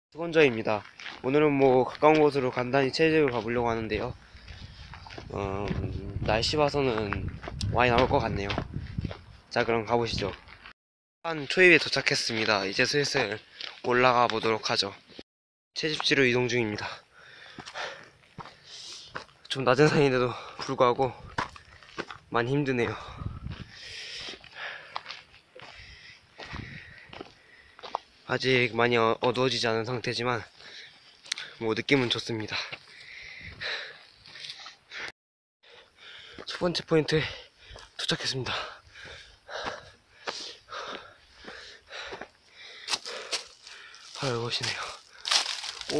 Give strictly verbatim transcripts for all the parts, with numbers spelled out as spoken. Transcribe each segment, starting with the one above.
수건저입니다. 오늘은 뭐 가까운 곳으로 간단히 체육을 가보려고 하는데요. 어, 음, 날씨 봐서는 많이 나올 것 같네요. 자, 그럼 가보시죠. 한 초입에 도착했습니다. 이제 슬슬 올라가 보도록 하죠. 채집지로 이동 중입니다. 좀 낮은 산인데도 불구하고 많이 힘드네요. 아직 많이 어, 어두워지지 않은 상태지만 뭐 느낌은 좋습니다. 첫 번째 포인트에 도착했습니다. 바로 이것이네요. 오,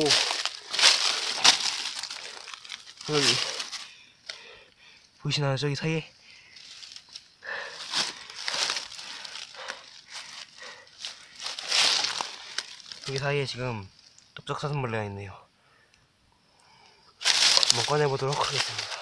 여기 보이시나요? 저기 사이에 여기 사이에 지금 넓적사슴벌레가 있네요. 한번 꺼내보도록 하겠습니다.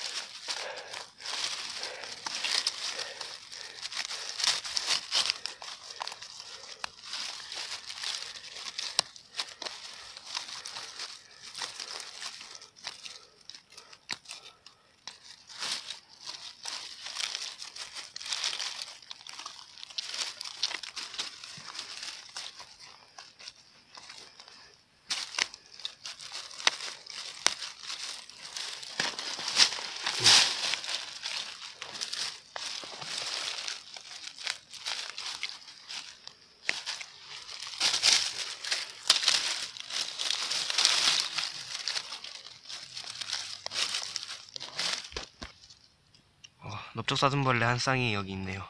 넓적사슴벌레 한 쌍이 여기 있네요.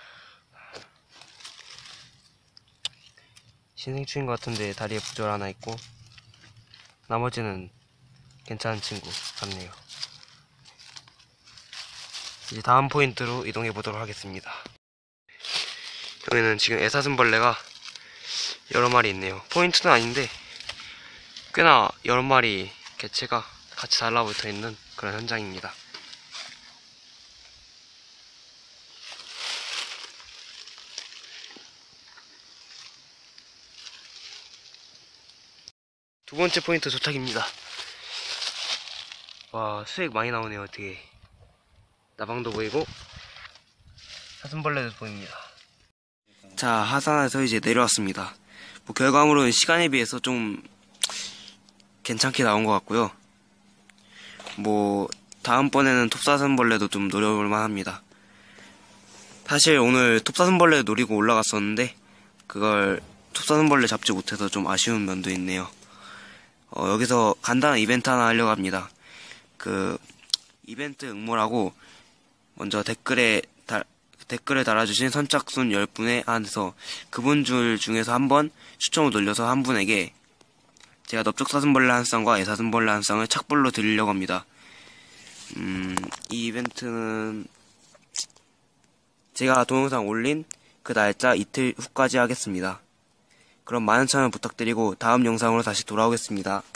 신생충인 것 같은데 다리에 부절 하나 있고 나머지는 괜찮은 친구 같네요. 이제 다음 포인트로 이동해 보도록 하겠습니다. 여기는 지금 애사슴벌레가 여러 마리 있네요. 포인트는 아닌데 꽤나 여러 마리 개체가 같이 달라붙어 있는 그런 현장입니다. 두 번째 포인트 도착입니다. 와, 수액 많이 나오네요. 되게 나방도 보이고 사슴벌레도 보입니다. 자, 하산에서 이제 내려왔습니다. 뭐 결과물은 시간에 비해서 좀 괜찮게 나온 것 같고요. 뭐 다음번에는 톱사슴벌레도 좀 노려볼 만합니다. 사실 오늘 톱사슴벌레 노리고 올라갔었는데 그걸 톱사슴벌레 잡지 못해서 좀 아쉬운 면도 있네요. 어, 여기서 간단한 이벤트 하나 하려고 합니다. 그 이벤트 응모라고 먼저 댓글에 달, 댓글에 달아주신 선착순 열 분에 한해서 그분 줄 중에서 한 번 추첨을 돌려서 한 분에게 제가 넓적사슴벌레 한 쌍과 애사슴벌레 한 쌍을 착불로 드리려고 합니다. 음, 이 이벤트는 제가 동영상 올린 그 날짜 이틀 후까지 하겠습니다. 그럼 많은 참여 부탁드리고 다음 영상으로 다시 돌아오겠습니다.